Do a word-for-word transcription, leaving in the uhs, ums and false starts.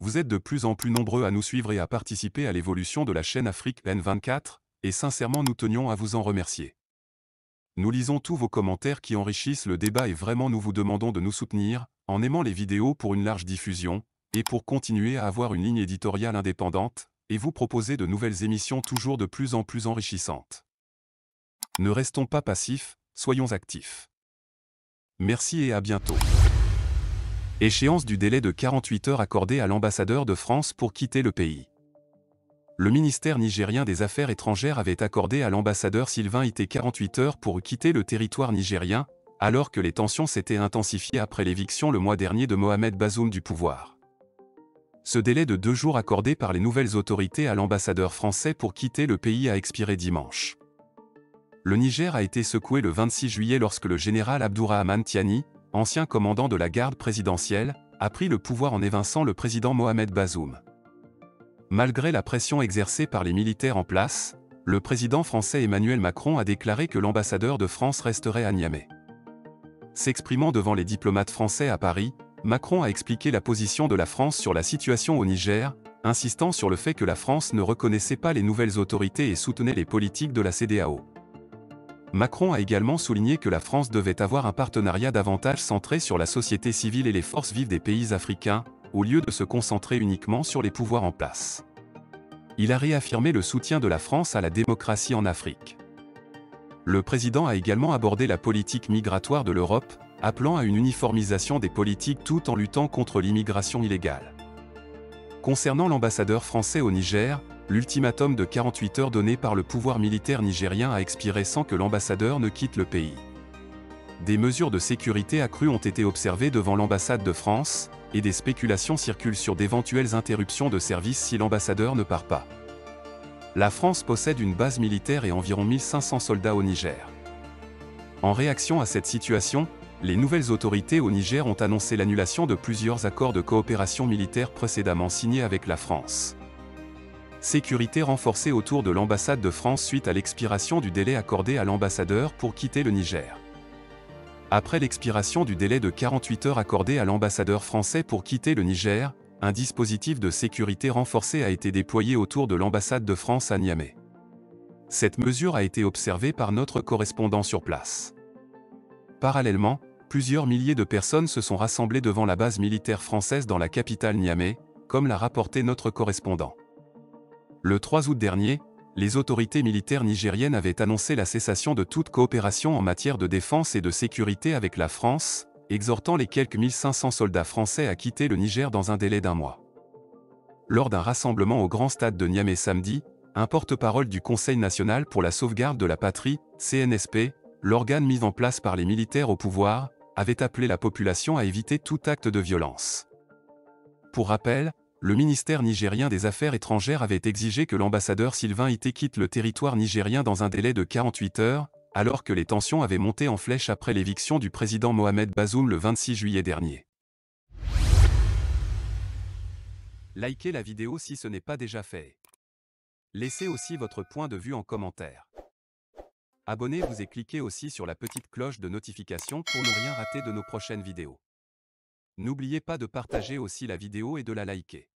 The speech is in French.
Vous êtes de plus en plus nombreux à nous suivre et à participer à l'évolution de la chaîne Afrique N vingt-quatre, et sincèrement nous tenions à vous en remercier. Nous lisons tous vos commentaires qui enrichissent le débat et vraiment nous vous demandons de nous soutenir, en aimant les vidéos pour une large diffusion, et pour continuer à avoir une ligne éditoriale indépendante, et vous proposer de nouvelles émissions toujours de plus en plus enrichissantes. Ne restons pas passifs, soyons actifs. Merci et à bientôt. Échéance du délai de quarante-huit heures accordé à l'ambassadeur de France pour quitter le pays. Le ministère nigérien des Affaires étrangères avait accordé à l'ambassadeur Sylvain Ité quarante-huit heures pour quitter le territoire nigérien, alors que les tensions s'étaient intensifiées après l'éviction le mois dernier de Mohamed Bazoum du pouvoir. Ce délai de deux jours accordé par les nouvelles autorités à l'ambassadeur français pour quitter le pays a expiré dimanche. Le Niger a été secoué le vingt-six juillet lorsque le général Abdourahmane Tiani, ancien commandant de la garde présidentielle, a pris le pouvoir en évinçant le président Mohamed Bazoum. Malgré la pression exercée par les militaires en place, le président français Emmanuel Macron a déclaré que l'ambassadeur de France resterait à Niamey. S'exprimant devant les diplomates français à Paris, Macron a expliqué la position de la France sur la situation au Niger, insistant sur le fait que la France ne reconnaissait pas les nouvelles autorités et soutenait les politiques de la C D A O. Macron a également souligné que la France devait avoir un partenariat davantage centré sur la société civile et les forces vives des pays africains, au lieu de se concentrer uniquement sur les pouvoirs en place. Il a réaffirmé le soutien de la France à la démocratie en Afrique. Le président a également abordé la politique migratoire de l'Europe, appelant à une uniformisation des politiques tout en luttant contre l'immigration illégale. Concernant l'ambassadeur français au Niger, l'ultimatum de quarante-huit heures donné par le pouvoir militaire nigérien a expiré sans que l'ambassadeur ne quitte le pays. Des mesures de sécurité accrues ont été observées devant l'ambassade de France, et des spéculations circulent sur d'éventuelles interruptions de service si l'ambassadeur ne part pas. La France possède une base militaire et environ mille cinq cents soldats au Niger. En réaction à cette situation, les nouvelles autorités au Niger ont annoncé l'annulation de plusieurs accords de coopération militaire précédemment signés avec la France. Sécurité renforcée autour de l'ambassade de France suite à l'expiration du délai accordé à l'ambassadeur pour quitter le Niger. Après l'expiration du délai de quarante-huit heures accordé à l'ambassadeur français pour quitter le Niger, un dispositif de sécurité renforcé a été déployé autour de l'ambassade de France à Niamey. Cette mesure a été observée par notre correspondant sur place. Parallèlement, plusieurs milliers de personnes se sont rassemblées devant la base militaire française dans la capitale Niamey, comme l'a rapporté notre correspondant. Le trois août dernier, les autorités militaires nigériennes avaient annoncé la cessation de toute coopération en matière de défense et de sécurité avec la France, exhortant les quelques mille cinq cents soldats français à quitter le Niger dans un délai d'un mois. Lors d'un rassemblement au Grand Stade de Niamey samedi, un porte-parole du Conseil national pour la sauvegarde de la patrie, C N S P, l'organe mis en place par les militaires au pouvoir, avait appelé la population à éviter tout acte de violence. Pour rappel, le ministère nigérien des Affaires étrangères avait exigé que l'ambassadeur Sylvain Ité quitte le territoire nigérien dans un délai de quarante-huit heures, alors que les tensions avaient monté en flèche après l'éviction du président Mohamed Bazoum le vingt-six juillet dernier. Likez la vidéo si ce n'est pas déjà fait. Laissez aussi votre point de vue en commentaire. Abonnez-vous et cliquez aussi sur la petite cloche de notification pour ne rien rater de nos prochaines vidéos. N'oubliez pas de partager aussi la vidéo et de la liker.